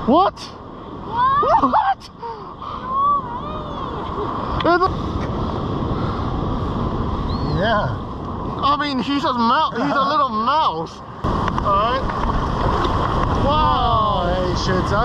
What? What? Yeah. I mean, he's a little mouse. Alright. Wow.